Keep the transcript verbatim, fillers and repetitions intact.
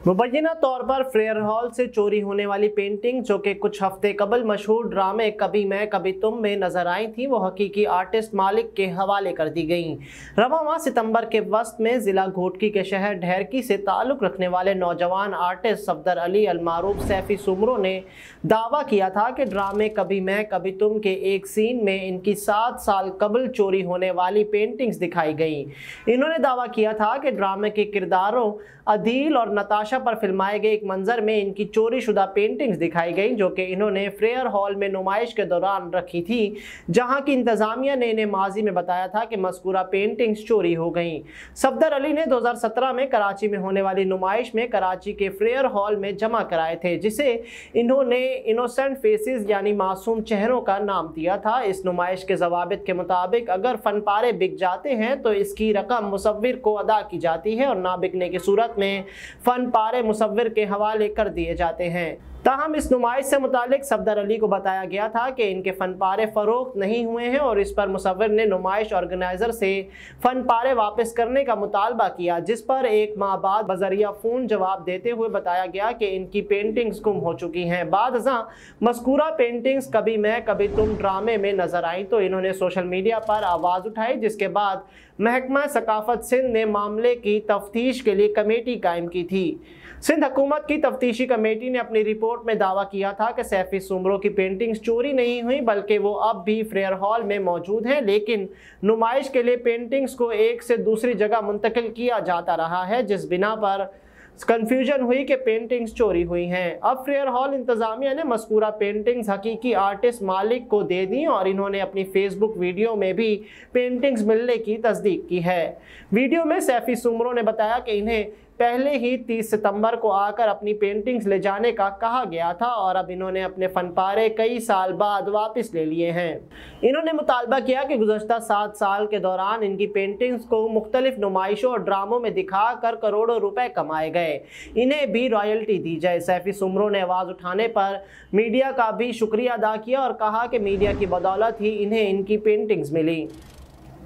मुबैना तौर पर फ्रेयर हॉल से चोरी होने वाली पेंटिंग जो कि कुछ हफ्ते कबल मशहूर ड्रामे कभी मैं कभी तुम में नजर आई थी, वो हकीकी आर्टिस्ट मालिक के हवाले कर दी गई। रवां माह सितंबर के वस्त में जिला घोटकी के शहर ढेरकी से ताल्लुक रखने वाले नौजवान आर्टिस्ट सफदर अली अलमारूफ सैफी सुमरो ने दावा किया था कि ड्रामे कभी मैं कभी तुम के एक सीन में इनकी सात साल कबल चोरी होने वाली पेंटिंग्स दिखाई गई। इन्होंने दावा किया था कि ड्रामे के किरदारों अदील और नताशा पर फिल्माए गए एक मंजर में इनकी चोरी शुदा पेंटिंग्स दिखाई गई, जो कि इन्होंने फ्रेयर हॉल में नुमाइश के दौरान रखी थी, जहां की इंतजामिया ने इन्हें माजी में बताया था कि मज़कूरा पेंटिंग्स चोरी हो गईं। सफदर अली ने दो हज़ार सत्रह में कराची में होने वाली नुमाइश में कराची के फ्रेयर हॉल में जमा कराए थे, जिसे इन्होंने इनोसेंट फेसेस यानी मासूम चेहरों का नाम दिया था। इस नुमाइश के जवाबित के मुताबिक अगर फन पारे बिक जाते हैं तो इसकी रकम मुसव्विर को अदा की जाती है और ना बिकने की सूरत में फन पारे मुसव्विर के हवाले कर दिए जाते हैं। ताहम इस नुमाइश से मुतालिक सफदर अली को बताया गया था कि इनके फन पारे फरोख्त नहीं हुए हैं और इस पर मुसव्विर ने नुमाइश ऑर्गेनाइजर से फन पारे वापस करने का मुतालबा किया, जिस पर एक माह बाद बजरिया फ़ोन जवाब देते हुए बताया गया कि इनकी पेंटिंग्स गुम हो चुकी हैं। बाद अज़ां मज़कूरा पेंटिंग्स कभी मैं कभी तुम ड्रामे में नजर आई तो इन्होंने सोशल मीडिया पर आवाज़ उठाई, जिसके बाद महकमा सकाफत सिंध ने मामले की तफ्तीश के लिए कमेटी कायम की थी। सिंध हुकूमत की तफ्तीशी कमेटी ने अपनी रिपोर्ट में दावा किया था कि सैफी सुमरो की पेंटिंग्स चोरी नहीं हुई, बल्कि वो अब भी फ्रेयर हॉल में मौजूद हैं, लेकिन नुमाइश के लिए पेंटिंग्स को एक से दूसरी जगह मुंतकिल किया जाता रहा है, जिस बिना पर कंफ्यूजन हुई कि पेंटिंग्स चोरी हुई हैं। अब फ्रेयर हॉल इंतजामिया ने मज़कूरा पेंटिंग्स हकीकी आर्टिस्ट मालिक को दे दी और इन्होंने अपनी फेसबुक वीडियो में भी पेंटिंग्स मिलने की तस्दीक की है। वीडियो में सैफी सुमरो ने बताया कि इन्हें पहले ही तीस सितंबर को आकर अपनी पेंटिंग्स ले जाने का कहा गया था और अब इन्होंने अपने फनपारे कई साल बाद वापस ले लिए हैं। इन्होंने मुतालबा किया कि गुज़श्ता सात साल के दौरान इनकी पेंटिंग्स को मुख्तलिफ नुमाइशों और ड्रामों में दिखा कर करोड़ों रुपए कमाए गए, इन्हें भी रॉयल्टी दी जाए। सैफी सुमरो ने आवाज़ उठाने पर मीडिया का भी शुक्रिया अदा किया और कहा कि मीडिया की बदौलत ही इन्हें इनकी पेंटिंग्स मिली।